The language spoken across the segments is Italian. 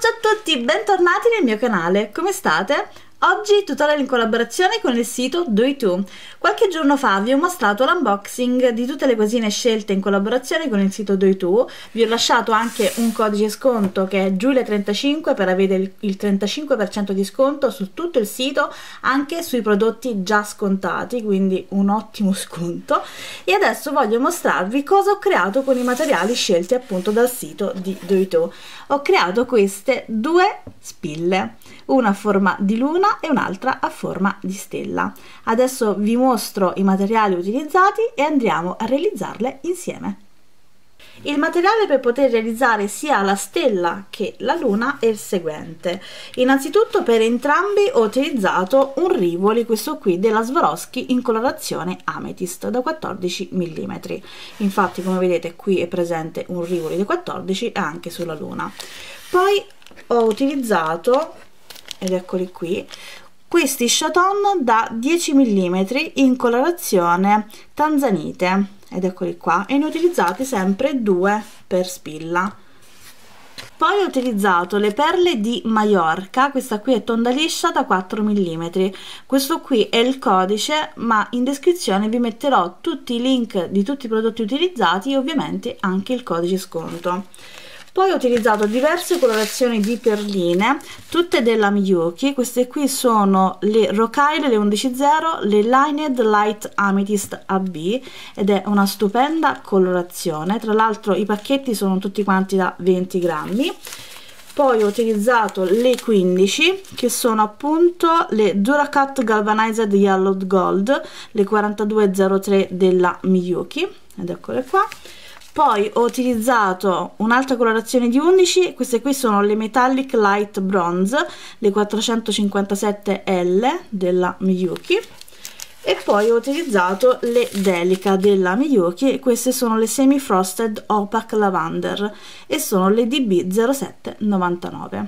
Ciao a tutti, bentornati nel mio canale, come state? Oggi tutorial in collaborazione con il sito Do-It-To. Qualche giorno fa vi ho mostrato l'unboxing di tutte le cosine scelte in collaborazione con il sito Do-It-To. Vi ho lasciato anche un codice sconto che è Giulia35 per avere il 35% di sconto su tutto il sito, anche sui prodotti già scontati, quindi un ottimo sconto. E adesso voglio mostrarvi cosa ho creato con i materiali scelti appunto dal sito di Do-It-To. Ho creato queste due spille, una a forma di luna e un'altra a forma di stella. Adesso vi mostro i materiali utilizzati e andiamo a realizzarle insieme. Il materiale per poter realizzare sia la stella che la luna è il seguente. Innanzitutto per entrambi ho utilizzato un Rivoli, questo qui della Swarovski in colorazione Amethyst da 14 mm. Infatti, come vedete, qui è presente un Rivoli di 14 e anche sulla luna. Poi ho utilizzato, ed eccoli qui, questi chaton da 10 mm in colorazione tanzanite, ed eccoli qua, e ne ho utilizzati sempre due per spilla. Poi ho utilizzato le perle di Maiorca, questa qui è tonda liscia da 4 mm. Questo qui è il codice, ma in descrizione vi metterò tutti i link di tutti i prodotti utilizzati e ovviamente anche il codice sconto. Poi ho utilizzato diverse colorazioni di perline, tutte della Miyuki. Queste qui sono le Rokyle, le 11.0, le Lined Light Amethyst AB, ed è una stupenda colorazione. Tra l'altro i pacchetti sono tutti quanti da 20 grammi. Poi ho utilizzato le 15, che sono appunto le Duracut Galvanized Yellowed Gold, le 4203 della Miyuki, ed eccole qua. Poi ho utilizzato un'altra colorazione di 11, queste qui sono le Metallic Light Bronze, le 457L della Miyuki, e poi ho utilizzato le Delica della Miyuki, queste sono le Semi Frosted Opaque Lavender e sono le DB0799.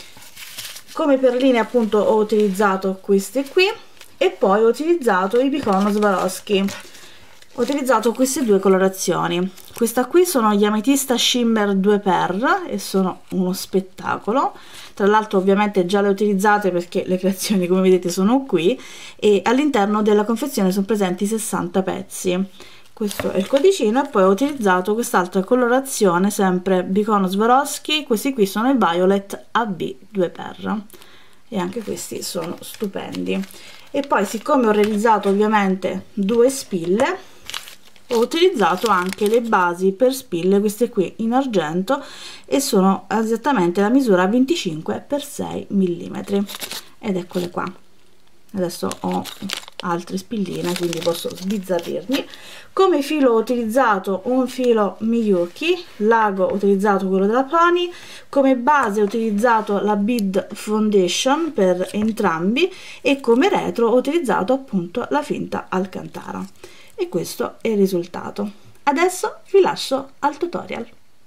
Come perline appunto ho utilizzato queste qui e poi ho utilizzato i Bicono Swarovski. Ho utilizzato queste due colorazioni. Questa qui sono gli Ametista Shimmer 2x e sono uno spettacolo. Tra l'altro ovviamente già le ho utilizzate perché le creazioni, come vedete, sono qui, e all'interno della confezione sono presenti 60 pezzi. Questo è il codicino. E poi ho utilizzato quest'altra colorazione, sempre Bicono Swarovski. Questi qui sono il Violet AB 2x e anche questi sono stupendi. E poi, siccome ho realizzato ovviamente due spille, ho utilizzato anche le basi per spille, queste qui in argento, e sono esattamente la misura 25 x 6 mm, ed eccole qua. Adesso ho altre spilline, quindi posso sbizzarrirmi. Come filo ho utilizzato un filo Miyuki, l'ago ho utilizzato quello della Pony, come base ho utilizzato la Bead Foundation per entrambi, e come retro ho utilizzato appunto la finta Alcantara. E questo è il risultato. Adesso vi lascio al tutorial.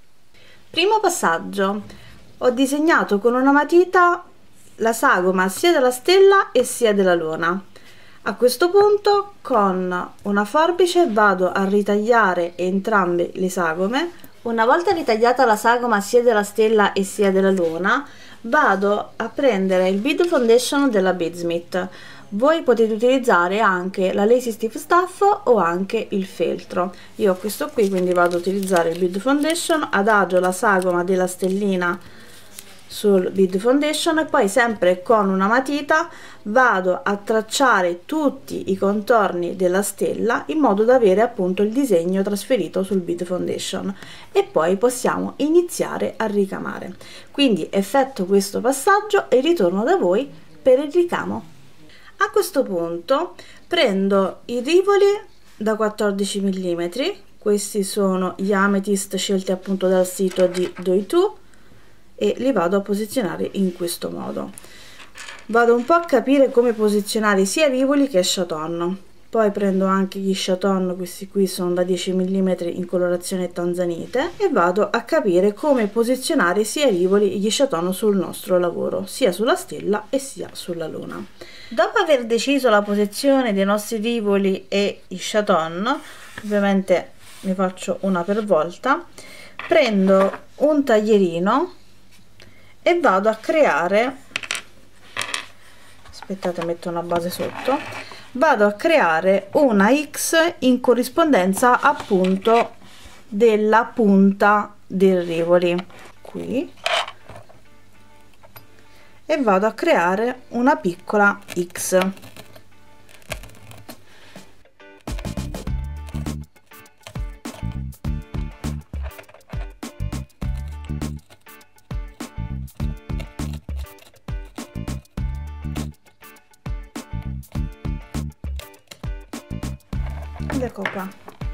Primo passaggio: ho disegnato con una matita la sagoma sia della stella e sia della luna. A questo punto con una forbice vado a ritagliare entrambe le sagome. Una volta ritagliata la sagoma sia della stella e sia della luna, vado a prendere il Bead Foundation della Beadsmith. Voi potete utilizzare anche la Lacy Stiff Stuff o anche il feltro. Io ho questo qui, quindi vado ad utilizzare il Bead Foundation, adagio la sagoma della stellina sul Bead Foundation e poi sempre con una matita vado a tracciare tutti i contorni della stella in modo da avere appunto il disegno trasferito sul Bead Foundation, e poi possiamo iniziare a ricamare. Quindi effettuo questo passaggio e ritorno da voi per il ricamo. A questo punto prendo i rivoli da 14 mm, questi sono gli Amethyst scelti appunto dal sito di Do-It-To, e li vado a posizionare in questo modo. Vado un po' a capire come posizionare sia rivoli che chaton. Poi prendo anche gli chaton, questi qui sono da 10 mm in colorazione tanzanite, e vado a capire come posizionare sia i rivoli e gli chaton sul nostro lavoro, sia sulla stella e sia sulla luna. Dopo aver deciso la posizione dei nostri rivoli e i chaton, ovviamente ne faccio una per volta, prendo un taglierino e vado a creare, aspettate, metto una base sotto, vado a creare una X in corrispondenza appunto della punta del Rivoli qui, e vado a creare una piccola X. Ed ecco qua.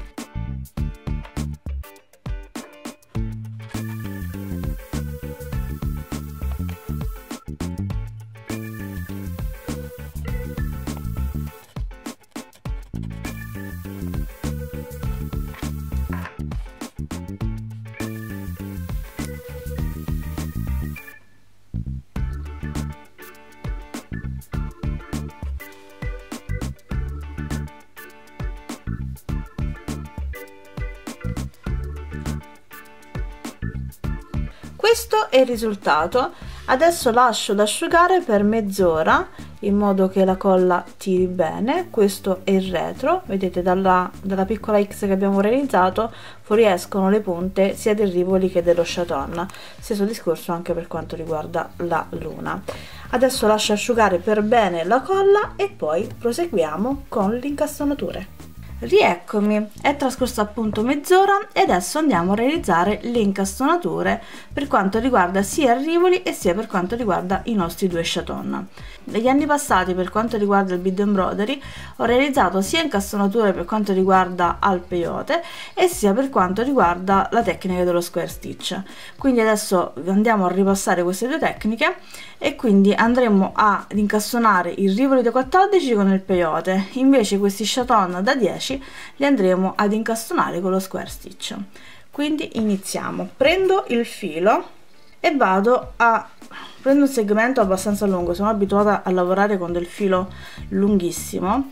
Questo è il risultato. Adesso lascio ad asciugare per mezz'ora in modo che la colla tiri bene. Questo è il retro, vedete dalla piccola X che abbiamo realizzato fuoriescono le punte sia del Rivoli che dello chaton. Stesso discorso anche per quanto riguarda la luna. Adesso lascio asciugare per bene la colla e poi proseguiamo con le incastonature. Rieccomi, è trascorso appunto mezz'ora e adesso andiamo a realizzare le incastonature per quanto riguarda sia il Rivoli e sia per quanto riguarda i nostri due chaton. Negli anni passati, per quanto riguarda il bead embroidery, ho realizzato sia incastonature per quanto riguarda al peyote e sia per quanto riguarda la tecnica dello square stitch. Quindi adesso andiamo a ripassare queste due tecniche e quindi andremo ad incastonare il Rivoli da 14 con il peyote, invece questi chaton da 10 li andremo ad incastonare con lo square stitch. Quindi iniziamo. Prendo il filo e prendo un segmento abbastanza lungo, sono abituata a lavorare con del filo lunghissimo.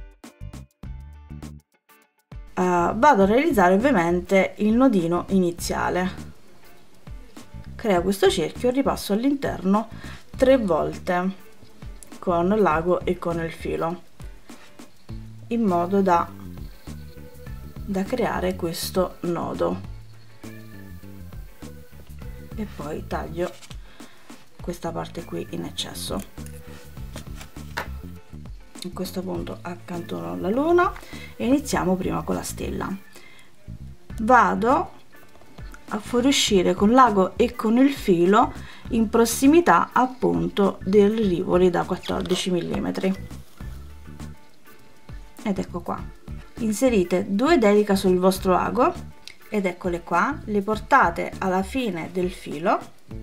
Vado a realizzare ovviamente il nodino iniziale, creo questo cerchio e ripasso all'interno 3 volte con l'ago e con il filo in modo da creare questo nodo, e poi taglio questa parte qui in eccesso. A questo punto accantono la luna e iniziamo prima con la stella. Vado a fuoriuscire con l'ago e con il filo in prossimità appunto del Rivoli da 14 mm ed ecco qua. Inserite 2 delica sul vostro ago ed eccole qua, le portate alla fine del filo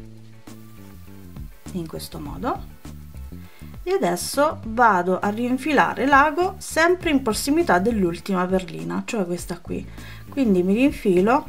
in questo modo e adesso vado a rinfilare l'ago sempre in prossimità dell'ultima perlina, cioè questa qui. Quindi mi rinfilo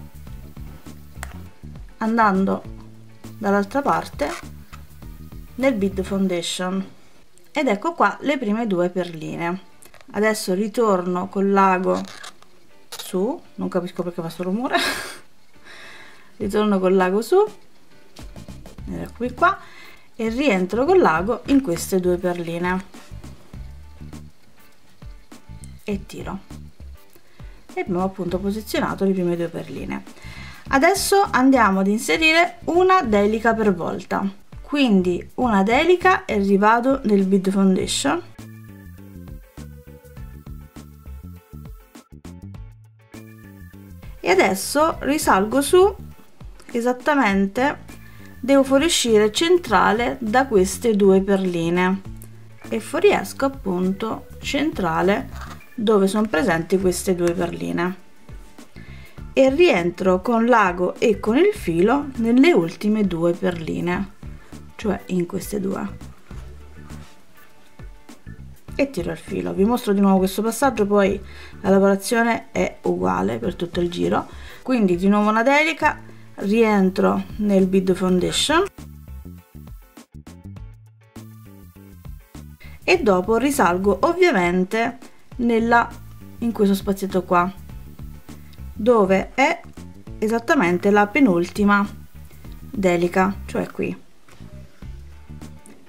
andando dall'altra parte nel bead foundation ed ecco qua le prime 2 perline. Adesso ritorno con l'ago su, non capisco perché fa sto rumore ritorno con l'ago su ed eccomi qua e rientro con l'ago in queste 2 perline e tiro e abbiamo appunto posizionato le prime 2 perline. Adesso andiamo ad inserire una delica per volta, quindi una delica e rivado nel bead foundation e adesso risalgo su esattamente, devo fuoriuscire centrale da queste 2 perline e fuoriesco appunto centrale dove sono presenti queste 2 perline e rientro con l'ago e con il filo nelle ultime 2 perline, cioè in queste 2, e tiro il filo. Vi mostro di nuovo questo passaggio, poi la lavorazione è uguale per tutto il giro. Quindi di nuovo una delica, rientro nel bead foundation e dopo risalgo ovviamente in questo spazietto qua dove è esattamente la penultima delica, cioè qui.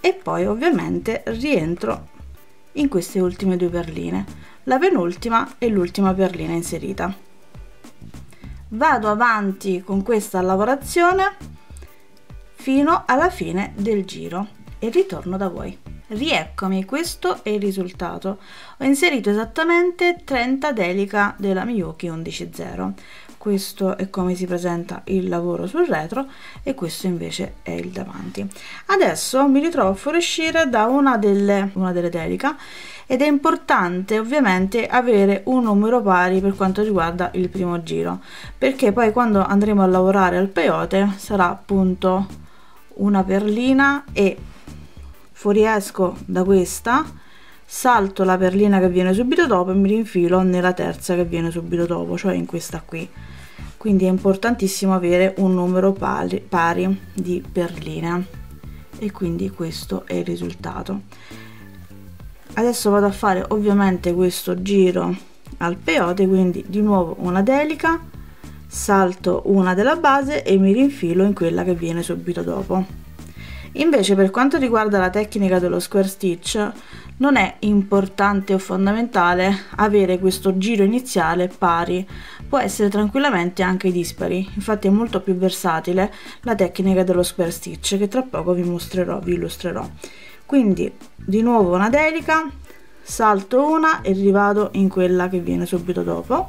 e poi ovviamente rientro in queste ultime due perline, la penultima e l'ultima perlina inserita. Vado avanti con questa lavorazione fino alla fine del giro e ritorno da voi. Rieccomi, questo è il risultato. Ho inserito esattamente 30 delica della Miyuki 11.0. Questo è come si presenta il lavoro sul retro e questo invece è il davanti. Adesso mi ritrovo a fuoriuscire da una delle delica ed è importante ovviamente avere un numero pari per quanto riguarda il primo giro, perché poi quando andremo a lavorare al peyote sarà appunto una perlina e fuoriesco da questa, salto la perlina che viene subito dopo e mi rinfilo nella terza che viene subito dopo, cioè in questa qui. Quindi è importantissimo avere un numero pari di perline e quindi questo è il risultato. Adesso vado a fare ovviamente questo giro al peyote, quindi di nuovo una delica, salto una della base e mi rinfilo in quella che viene subito dopo. Invece per quanto riguarda la tecnica dello square stitch non è importante o fondamentale avere questo giro iniziale pari, può essere tranquillamente anche dispari, infatti è molto più versatile la tecnica dello square stitch che tra poco vi illustrerò. Quindi di nuovo una delica, salto una e rivado in quella che viene subito dopo.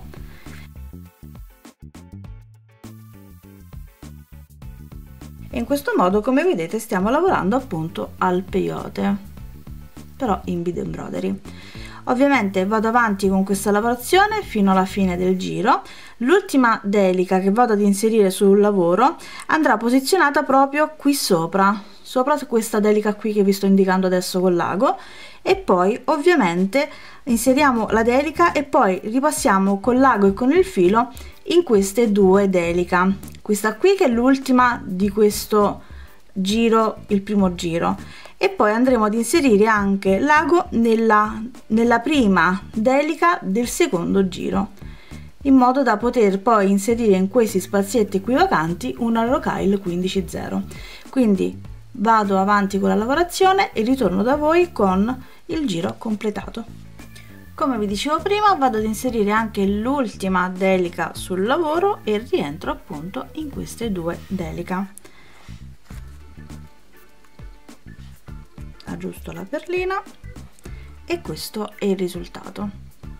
E in questo modo, come vedete, stiamo lavorando appunto al peyote, però in bead embroidery. Ovviamente vado avanti con questa lavorazione fino alla fine del giro. L'ultima delica che vado ad inserire sul lavoro andrà posizionata proprio qui sopra questa delica qui che vi sto indicando adesso con l'ago, e poi ovviamente inseriamo la delica e poi ripassiamo con l'ago e con il filo in queste due delica, questa qui che è l'ultima di questo giro, il primo giro, e poi andremo ad inserire anche l'ago nella prima delica del secondo giro, in modo da poter poi inserire in questi spazietti qui vacanti una rocaille 15.0. Quindi vado avanti con la lavorazione e ritorno da voi con il giro completato. Come vi dicevo prima, vado ad inserire anche l'ultima delica sul lavoro e rientro appunto in queste due delica. Aggiusto la perlina e questo è il risultato.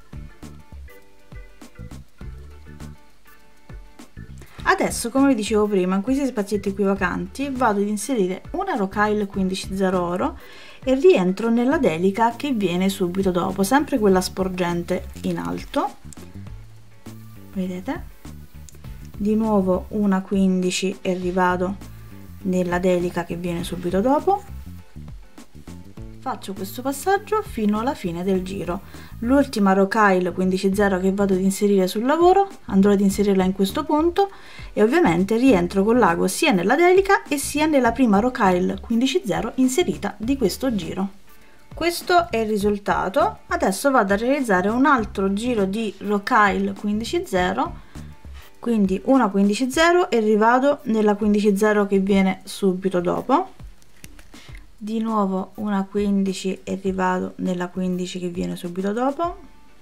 Adesso, come vi dicevo prima, in questi spazietti qui vacanti vado ad inserire una rocaille 15.0 oro e rientro nella delica che viene subito dopo, sempre quella sporgente in alto, vedete? Di nuovo una 15 e rivado nella delica che viene subito dopo. Faccio questo passaggio fino alla fine del giro. L'ultima rocaille 15.0 che vado ad inserire sul lavoro andrò ad inserirla in questo punto e ovviamente rientro con l'ago sia nella delica e sia nella prima rocaille 15.0 inserita di questo giro. Questo è il risultato. Adesso vado a realizzare un altro giro di rocaille 15.0, quindi una 15.0 e rivado nella 15.0 che viene subito dopo. Di nuovo una 15 e rivado nella 15 che viene subito dopo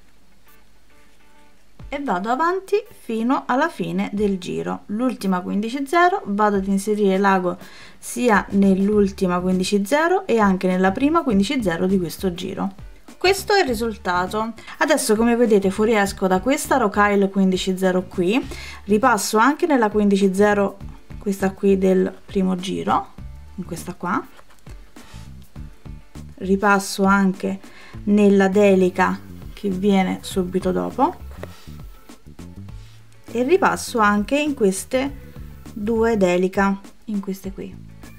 e vado avanti fino alla fine del giro. L'ultima 15.0 vado ad inserire l'ago sia nell'ultima 15.0 e anche nella prima 15.0 di questo giro. Questo è il risultato. Adesso, come vedete, fuoriesco da questa rocaille 15.0 qui, ripasso anche nella 15.0, questa qui del primo giro, in questa qua, ripasso anche nella delica che viene subito dopo e ripasso anche in queste due delica, in queste qui.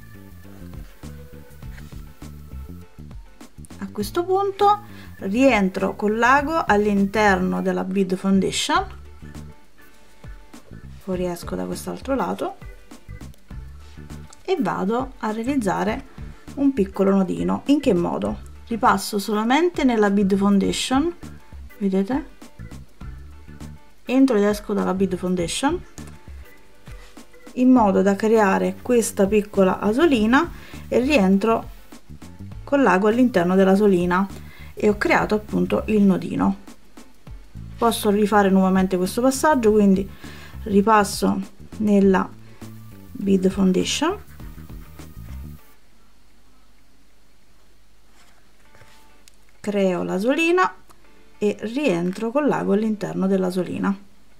A questo punto rientro con l'ago all'interno della bead foundation, fuoriesco da quest'altro lato e vado a realizzare un piccolo nodino. In che modo? Ripasso solamente nella bead foundation, vedete? Entro ed esco dalla bead foundation in modo da creare questa piccola asolina e rientro con l'ago all'interno della solina e ho creato appunto il nodino. Posso rifare nuovamente questo passaggio, quindi ripasso nella bead foundation, creo la solina e rientro con l'ago all'interno della solina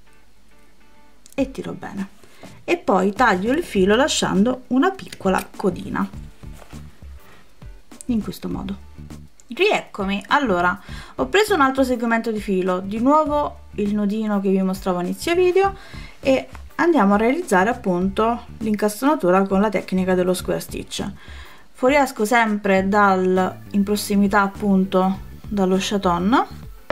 e tiro bene, e poi taglio il filo lasciando una piccola codina in questo modo. Rieccomi. Allora, ho preso un altro segmento di filo, di nuovo il nodino che vi mostravo a inizio video, e andiamo a realizzare appunto l'incastonatura con la tecnica dello square stitch. Fuoriesco sempre in prossimità appunto dallo chaton.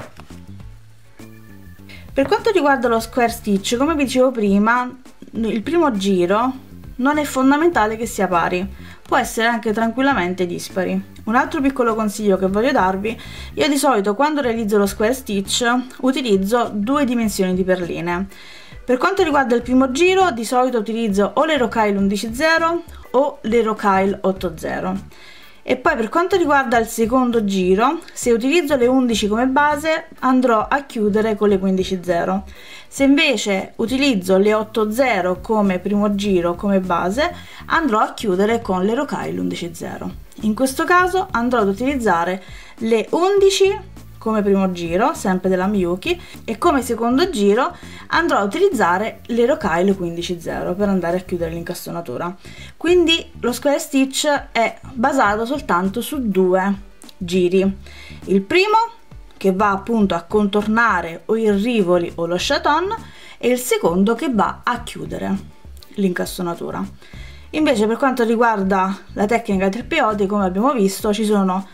Per quanto riguarda lo square stitch, come vi dicevo prima, il primo giro non è fondamentale che sia pari, può essere anche tranquillamente dispari. Un altro piccolo consiglio che voglio darvi: io di solito quando realizzo lo square stitch utilizzo 2 dimensioni di perline. Per quanto riguarda il primo giro, di solito utilizzo o le Rokyle 11.0 o le Rokyle 8.0, e poi per quanto riguarda il secondo giro, se utilizzo le 11 come base andrò a chiudere con le 15.0. Se invece utilizzo le 8.0 come primo giro come base, andrò a chiudere con le Rokyle 11.0. In questo caso andrò ad utilizzare le 11 come primo giro, sempre della Miyuki, e come secondo giro andrò a utilizzare le Rokyle 15.0 per andare a chiudere l'incastonatura. Quindi lo square stitch è basato soltanto su 2 giri. Il primo, che va appunto a contornare o i rivoli o lo chaton, e il secondo che va a chiudere l'incastonatura. Invece per quanto riguarda la tecnica del peyote, come abbiamo visto, ci sono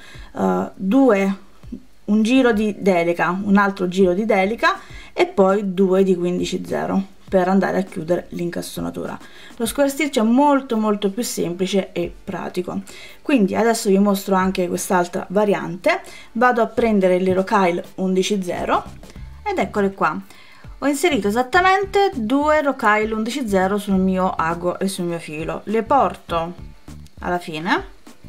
un giro di delica, un altro giro di delica e poi 2 di 15.0 per andare a chiudere l'incastonatura. Lo square stitch è molto più semplice e pratico. Quindi adesso vi mostro anche quest'altra variante. Vado a prendere le Rokyle 11.0 ed eccole qua. Ho inserito esattamente 2 Rokyle 11.0 sul mio ago e sul mio filo. Le porto alla fine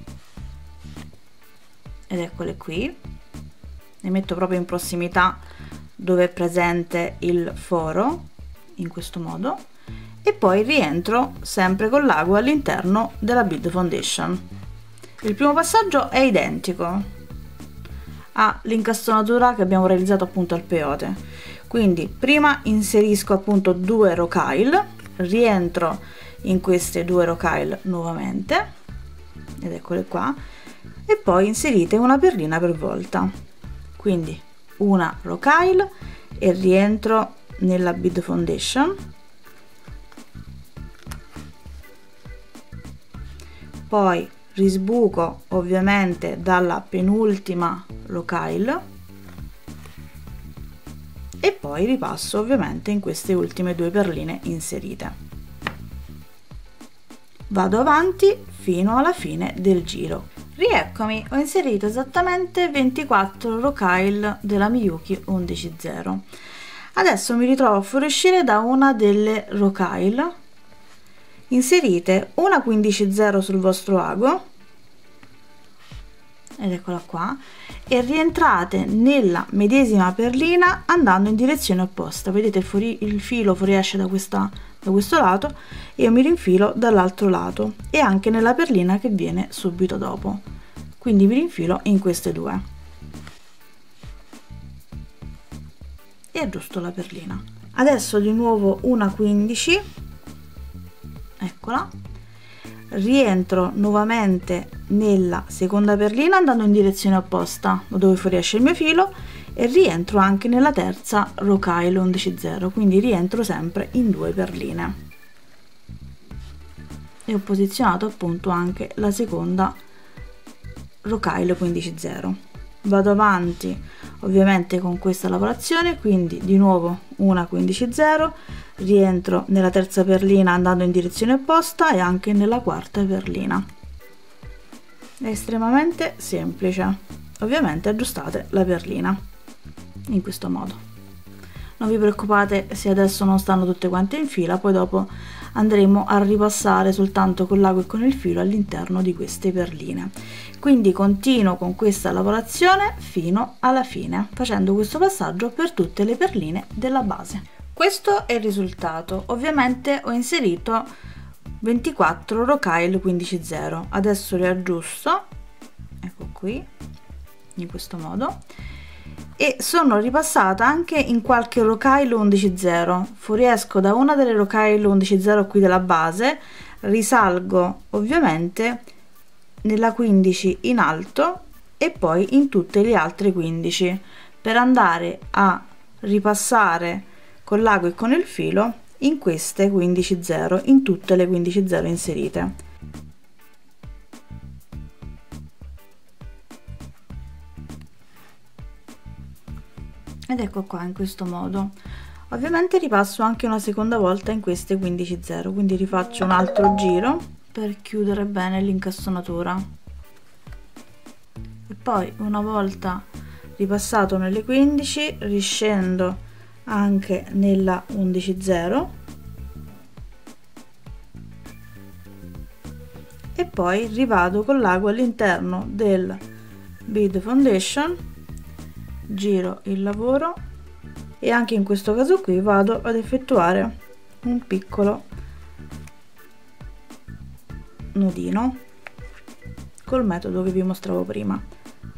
ed eccole qui. Le metto proprio in prossimità dove è presente il foro, in questo modo, e poi rientro sempre con l'ago all'interno della bead foundation. Il primo passaggio è identico all'incastonatura che abbiamo realizzato appunto al peyote. Quindi prima inserisco appunto 2 Rokyle, rientro in queste 2 Rokyle nuovamente ed eccole qua, e poi inserite una perlina per volta. Quindi una Rokyle e rientro nella bead foundation, poi risbuco ovviamente dalla penultima Rokyle e poi ripasso ovviamente in queste ultime 2 perline inserite. Vado avanti fino alla fine del giro. Rieccomi, ho inserito esattamente 24 Rokyle della Miyuki 11.0. Adesso mi ritrovo a fuoriuscire da una delle Rokyle, inserite una 15.0 sul vostro ago ed eccola qua, e rientrate nella medesima perlina andando in direzione opposta. Vedete il filo fuoriesce da questo lato e io mi rinfilo dall'altro lato, e anche nella perlina che viene subito dopo, quindi mi rinfilo in queste 2 e aggiusto la perlina. Adesso di nuovo una 15, eccola, rientro nuovamente nella seconda perlina andando in direzione opposta da dove fuoriesce il mio filo, e rientro anche nella terza Rokyle 11.0, quindi rientro sempre in 2 perline e ho posizionato appunto anche la seconda Rokyle 15.0. Vado avanti ovviamente con questa lavorazione, quindi di nuovo una 15.0, rientro nella terza perlina andando in direzione opposta e anche nella quarta perlina. È estremamente semplice, ovviamente aggiustate la perlina in questo modo. non vi preoccupate se adesso non stanno tutte quante in fila, poi dopo andremo a ripassare soltanto con l'ago e con il filo all'interno di queste perline. Quindi continuo con questa lavorazione fino alla fine, facendo questo passaggio per tutte le perline della base. Questo è il risultato. Ovviamente ho inserito 24 rocaille 15/0. Adesso li aggiusto, ecco qui, in questo modo, e sono ripassata anche in qualche rocaille 11/0. Fuoriesco da una delle rocaille 11/0 qui della base, risalgo ovviamente nella 15 in alto e poi in tutte le altre 15 per andare a ripassare con l'ago e con il filo in queste 15/0, in tutte le 15/0 inserite. Ed ecco qua, in questo modo. Ovviamente ripasso anche una seconda volta in queste 15/0, quindi rifaccio un altro giro per chiudere bene l'incastonatura e poi, una volta ripassato nelle 15, riscendo anche nella 11/0 e poi rivado con l'ago all'interno del bead foundation, giro il lavoro e anche in questo caso qui vado ad effettuare un piccolo nodino col metodo che vi mostravo prima.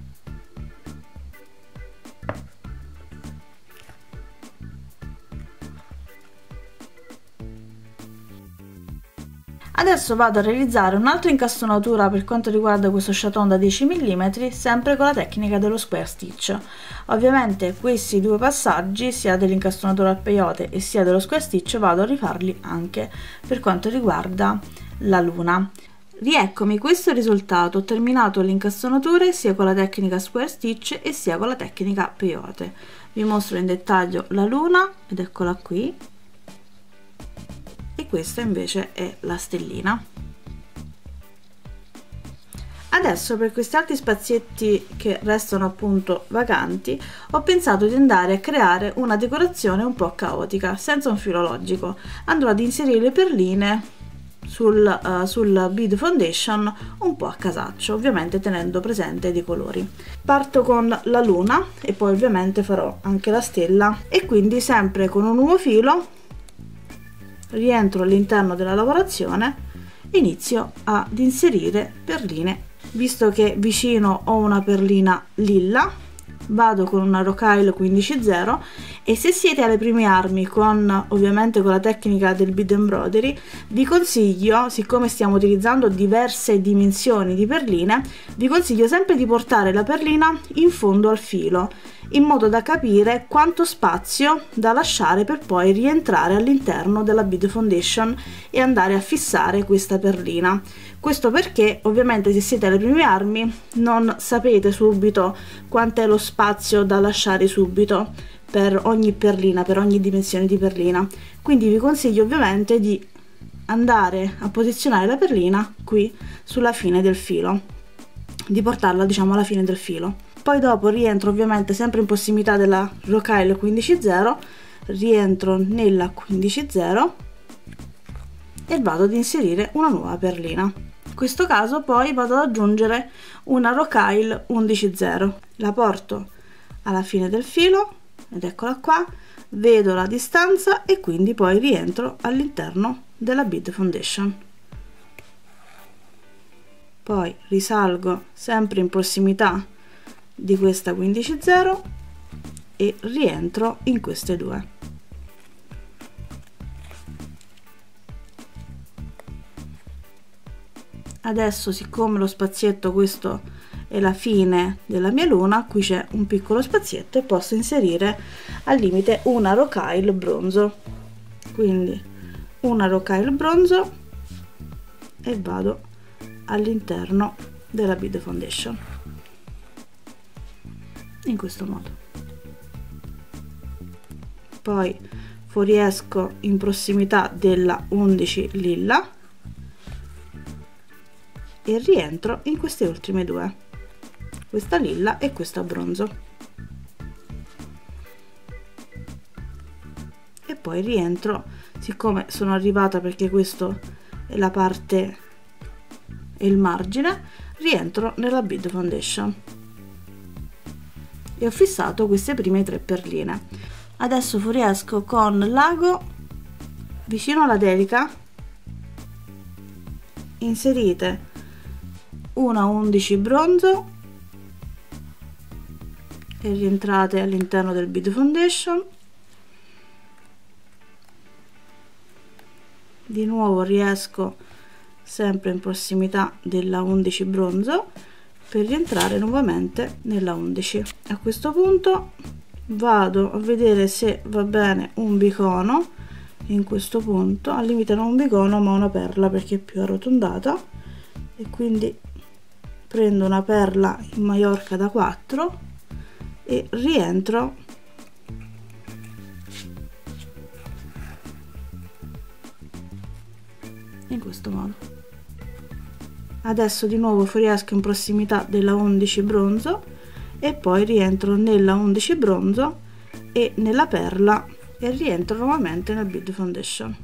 Adesso vado a realizzare un'altra incastonatura per quanto riguarda questo chaton da 10 mm, sempre con la tecnica dello square stitch. Ovviamente questi due passaggi, sia dell'incastonatura al peyote e sia dello square stitch, vado a rifarli anche per quanto riguarda la luna. Rieccomi questo è il risultato. Ho terminato le incastonature sia con la tecnica square stitch e sia con la tecnica peyote. Vi mostro in dettaglio la luna, ed eccola qui, e questa invece è la stellina. Adesso, per questi altri spazietti che restano appunto vacanti, ho pensato di andare a creare una decorazione un po' caotica, senza un filo logico. Andrò ad inserire le perline sul bead foundation un po' a casaccio, ovviamente tenendo presente dei colori. Parto con la luna e poi ovviamente farò anche la stella, e quindi sempre con un nuovo filo rientro all'interno della lavorazione e inizio ad inserire perline. Visto che vicino ho una perlina lilla, vado con una rocaille 15/0 e se siete alle prime armi ovviamente con la tecnica del bead embroidery, vi consiglio, siccome stiamo utilizzando diverse dimensioni di perline, vi consiglio sempre di portare la perlina in fondo al filo, in modo da capire quanto spazio da lasciare per poi rientrare all'interno della bead foundation e andare a fissare questa perlina. Questo perché ovviamente se siete alle prime armi non sapete subito quant'è lo spazio da lasciare subito per ogni perlina, per ogni dimensione di perlina. Quindi vi consiglio ovviamente di andare a posizionare la perlina qui sulla fine del filo, di portarla diciamo alla fine del filo. Poi dopo rientro ovviamente sempre in prossimità della rocaille 15/0, rientro nella 15/0 e vado ad inserire una nuova perlina. In questo caso poi vado ad aggiungere una rocaille 11/0, la porto alla fine del filo ed eccola qua, vedo la distanza e quindi poi rientro all'interno della bead foundation. Poi risalgo sempre in prossimità di questa 15/0 e rientro in queste due. Adesso, siccome lo spazietto, questo è la fine della mia luna, qui c'è un piccolo spazietto e posso inserire al limite una rocaille bronzo, quindi una rocaille bronzo e vado all'interno della bead foundation in questo modo. Poi fuoriesco in prossimità della 11 lilla e rientro in queste ultime due, questa lilla e questa bronzo. poi rientro, siccome sono arrivata, perché questo è la parte e il margine, rientro nella bead foundation e ho fissato queste prime 3 perline. Adesso fuoriesco con l'ago vicino alla telica, inserite una 11 bronzo e rientrate all'interno del bead foundation. Di nuovo riesco sempre in prossimità della 11 bronzo per rientrare nuovamente nella 11. A questo punto vado a vedere se va bene un bicono. In questo punto al limite non un bicono ma una perla, perché è più arrotondata, e quindi prendo una perla in Maiorca da 4 e rientro in questo modo. Adesso di nuovo fuoriesco in prossimità della 11 bronzo e poi rientro nella 11 bronzo e nella perla e rientro nuovamente nel bead foundation.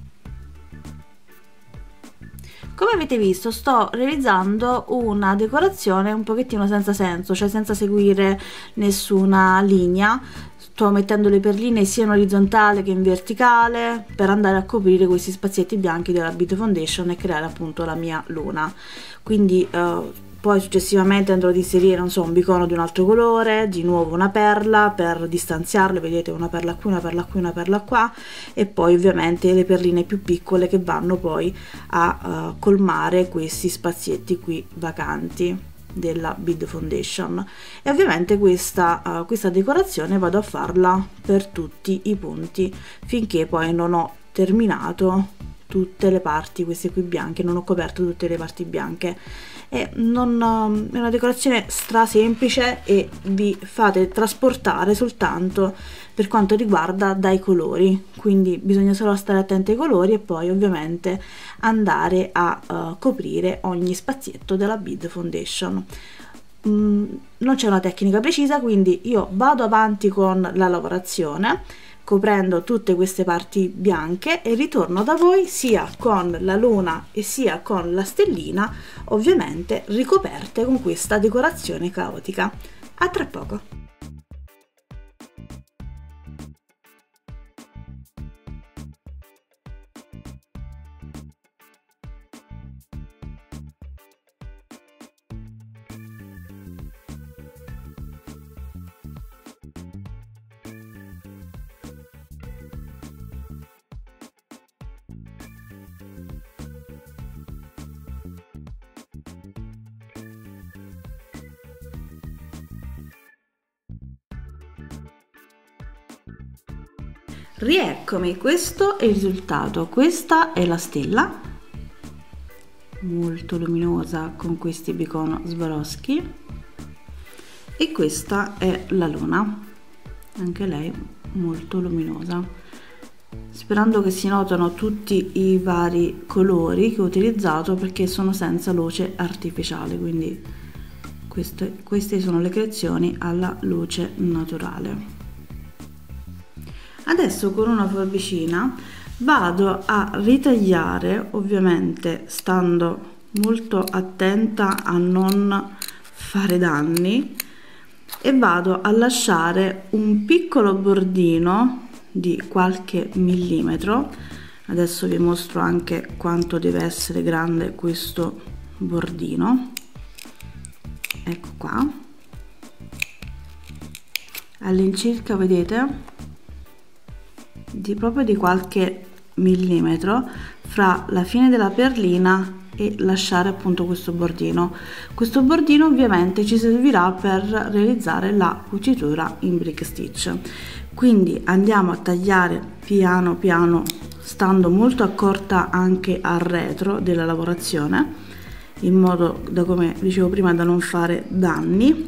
Come avete visto, sto realizzando una decorazione un pochettino senza senso, cioè senza seguire nessuna linea. Sto mettendo le perline sia in orizzontale che in verticale per andare a coprire questi spazietti bianchi della bead foundation e creare appunto la mia luna. Quindi poi successivamente andrò ad inserire, non so, un bicono di un altro colore, di nuovo una perla per distanziarle, vedete, una perla qui, una perla qui, una perla qua, e poi ovviamente le perline più piccole che vanno poi a colmare questi spazietti qui vacanti della bead foundation. E ovviamente questa decorazione vado a farla per tutti i punti finché poi non ho terminato tutte le parti, queste qui bianche, non ho coperto tutte le parti bianche. È una decorazione stra semplice e vi fate trasportare soltanto per quanto riguarda dai colori, quindi bisogna solo stare attenti ai colori e poi ovviamente andare a coprire ogni spazietto della bead foundation. Non c'è una tecnica precisa, quindi io vado avanti con la lavorazione coprendo tutte queste parti bianche e ritorno da voi sia con la luna e sia con la stellina, ovviamente ricoperte con questa decorazione caotica. A tra poco. Rieccomi, questo è il risultato. Questa è la stella molto luminosa con questi bicono Swarovski e questa è la luna, anche lei molto luminosa, sperando che si notano tutti i vari colori che ho utilizzato perché sono senza luce artificiale, quindi queste sono le creazioni alla luce naturale. Adesso con una forbicina vado a ritagliare, ovviamente stando molto attenta a non fare danni, e vado a lasciare un piccolo bordino di qualche millimetro. Adesso vi mostro anche quanto deve essere grande questo bordino. Ecco qua, all'incirca, vedete, proprio di qualche millimetro fra la fine della perlina e lasciare appunto questo bordino. Questo bordino ovviamente ci servirà per realizzare la cucitura in brick stitch, quindi andiamo a tagliare piano piano, stando molto accorta anche al retro della lavorazione, in modo da, come dicevo prima, da non fare danni.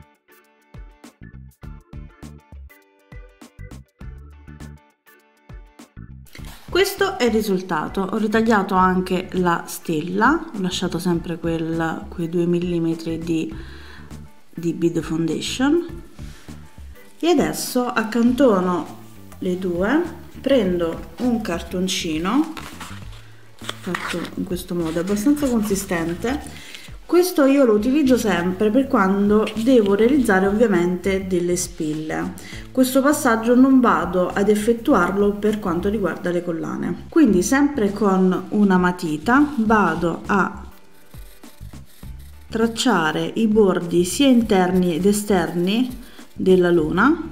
Questo è il risultato. Ho ritagliato anche la stella, ho lasciato sempre quei 2 mm di bead foundation e adesso accantono le due prendo un cartoncino fatto in questo modo, abbastanza consistente. Questo io lo utilizzo sempre per quando devo realizzare ovviamente delle spille. Questo passaggio non vado ad effettuarlo per quanto riguarda le collane. Quindi sempre con una matita vado a tracciare i bordi sia interni ed esterni della luna,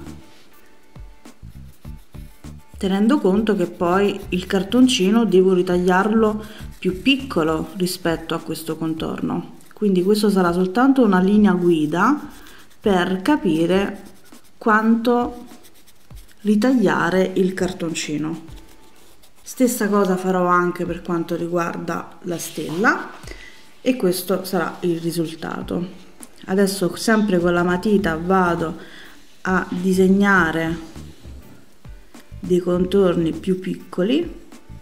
tenendo conto che poi il cartoncino devo ritagliarlo più piccolo rispetto a questo contorno. Quindi questo sarà soltanto una linea guida per capire quanto ritagliare il cartoncino. Stessa cosa farò anche per quanto riguarda la stella e questo sarà il risultato. Adesso sempre con la matita vado a disegnare dei contorni più piccoli.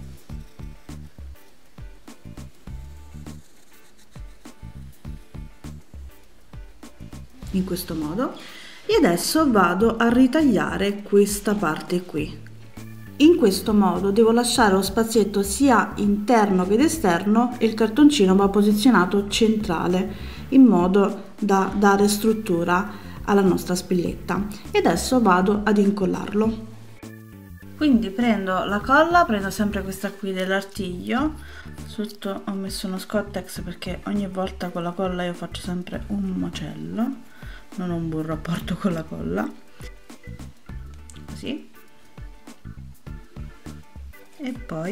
In questo modo, e adesso vado a ritagliare questa parte qui. In questo modo devo lasciare lo spazietto sia interno che esterno e il cartoncino va posizionato centrale in modo da dare struttura alla nostra spilletta. E adesso vado ad incollarlo. Quindi prendo la colla, prendo sempre questa qui dell'artiglio, sotto ho messo uno Scottex perché ogni volta con la colla io faccio sempre un macello, non ho un buon rapporto con la colla, così, e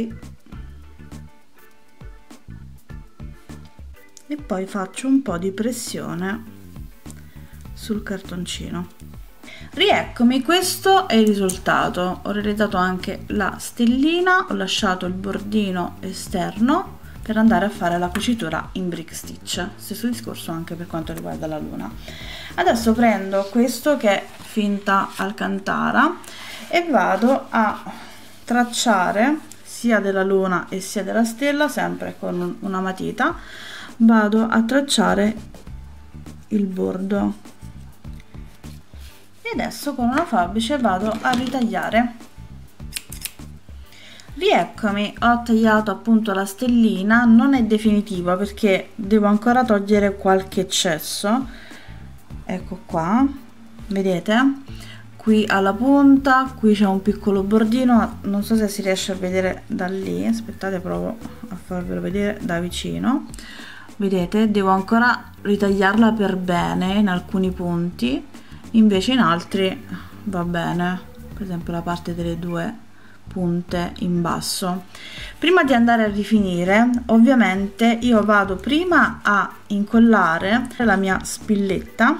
poi faccio un po' di pressione sul cartoncino. Rieccomi, questo è il risultato. Ho realizzato anche la stellina, ho lasciato il bordino esterno per andare a fare la cucitura in brick stitch. Stesso discorso anche per quanto riguarda la luna. Adesso prendo questo che è finta alcantara e vado a tracciare sia della luna e sia della stella, sempre con una matita, vado a tracciare il bordo. E adesso con una forbice vado a ritagliare. Rieccomi, ho tagliato appunto la stellina, non è definitiva perché devo ancora togliere qualche eccesso. Ecco qua, vedete? Qui alla punta, qui c'è un piccolo bordino, non so se si riesce a vedere da lì, aspettate, provo a farvelo vedere da vicino. Vedete? Devo ancora ritagliarla per bene in alcuni punti. Invece in altri va bene, per esempio la parte delle due punte in basso. Prima di andare a rifinire, ovviamente io vado prima a incollare la mia spilletta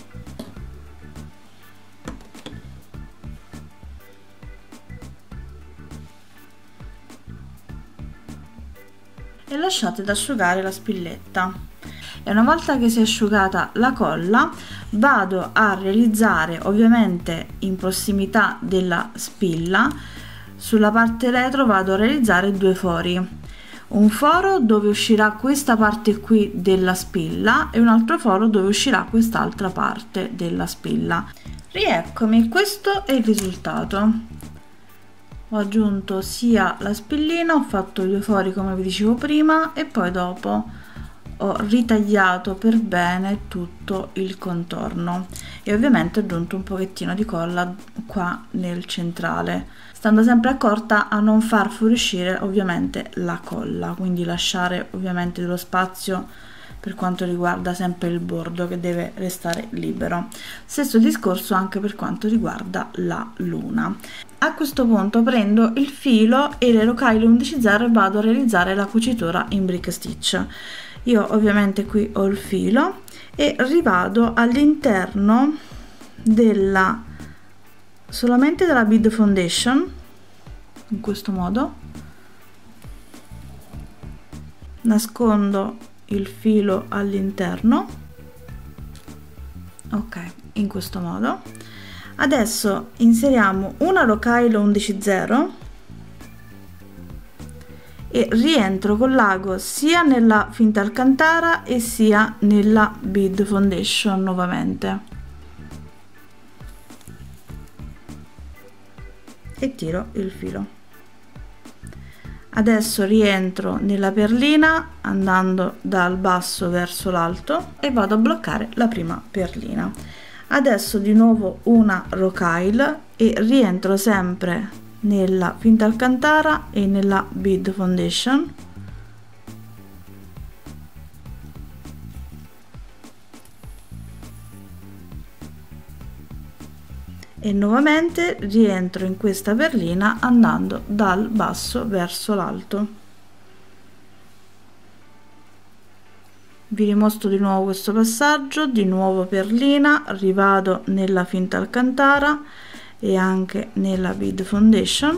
e lasciate ad asciugare la spilletta. E una volta che si è asciugata la colla vado a realizzare, ovviamente in prossimità della spilla, sulla parte retro vado a realizzare due fori, un foro dove uscirà questa parte qui della spilla e un altro foro dove uscirà quest'altra parte della spilla. Rieccomi, questo è il risultato. Ho aggiunto sia la spillina, ho fatto i due fori come vi dicevo prima e poi dopo ho ritagliato per bene tutto il contorno e ovviamente ho aggiunto un pochettino di colla qua nel centrale, stando sempre accorta a non far fuoriuscire ovviamente la colla, quindi lasciare ovviamente dello spazio per quanto riguarda sempre il bordo che deve restare libero. Stesso discorso anche per quanto riguarda la luna. A questo punto prendo il filo e le Rocali 11.0 e vado a realizzare la cucitura in brick stitch. Io ovviamente qui ho il filo e rivado all'interno solamente della bead foundation, in questo modo, nascondo il filo all'interno, ok, in questo modo. Adesso inseriamo una Locailo 11.0 e rientro con l'ago sia nella finta alcantara e sia nella bead foundation nuovamente e tiro il filo. Adesso rientro nella perlina andando dal basso verso l'alto e vado a bloccare la prima perlina. Adesso di nuovo una rocaille e rientro sempre nella finta alcantara e nella bead foundation e nuovamente rientro in questa perlina andando dal basso verso l'alto. Vi dimostro di nuovo questo passaggio, di nuovo perlina, rivado nella finta alcantara e anche nella bead foundation,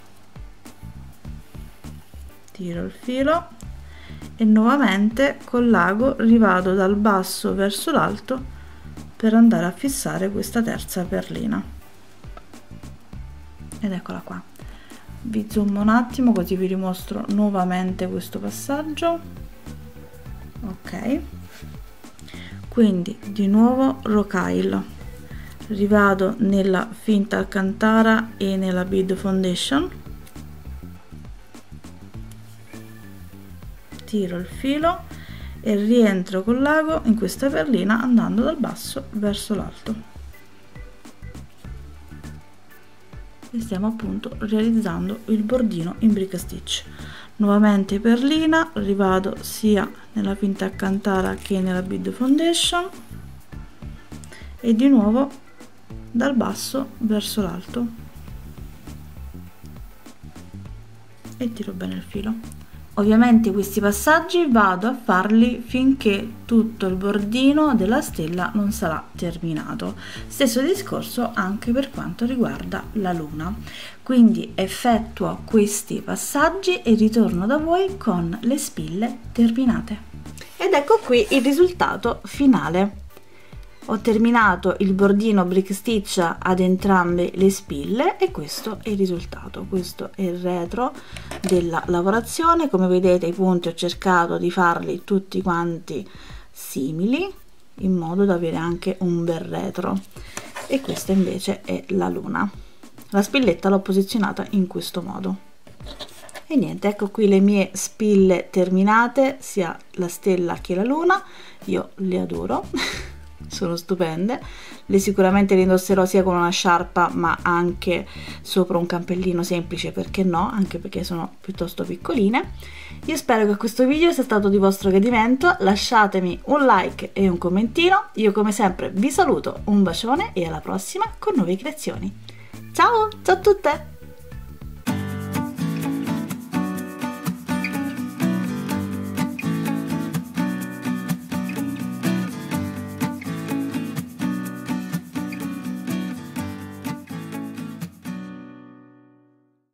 tiro il filo e nuovamente con l'ago rivado dal basso verso l'alto per andare a fissare questa terza perlina. Ed eccola qua. Vi zoom un attimo così vi dimostro nuovamente questo passaggio. Ok, quindi di nuovo rocaille, rivado nella finta alcantara e nella bead foundation, tiro il filo e rientro con l'ago in questa perlina andando dal basso verso l'alto e stiamo appunto realizzando il bordino in brick stitch. Nuovamente perlina, rivado sia nella finta alcantara che nella bead foundation e di nuovo dal basso verso l'alto e tiro bene il filo. Ovviamente questi passaggi vado a farli finché tutto il bordino della stella non sarà terminato. Stesso discorso anche per quanto riguarda la luna. Quindi effettuo questi passaggi e ritorno da voi con le spille terminate. Ed ecco qui il risultato finale. Ho terminato il bordino brick stitch ad entrambe le spille e questo è il risultato. Questo è il retro della lavorazione. Come vedete i punti ho cercato di farli tutti quanti simili in modo da avere anche un bel retro e questa invece è la luna. La spilletta l'ho posizionata in questo modo e niente, ecco qui le mie spille terminate, sia la stella che la luna. Io le adoro sono stupende, sicuramente le indosserò sia con una sciarpa ma anche sopra un cappellino semplice, perché no, anche perché sono piuttosto piccoline. Io spero che questo video sia stato di vostro gradimento, lasciatemi un like e un commentino. Io come sempre vi saluto, un bacione e alla prossima con nuove creazioni. Ciao a tutte!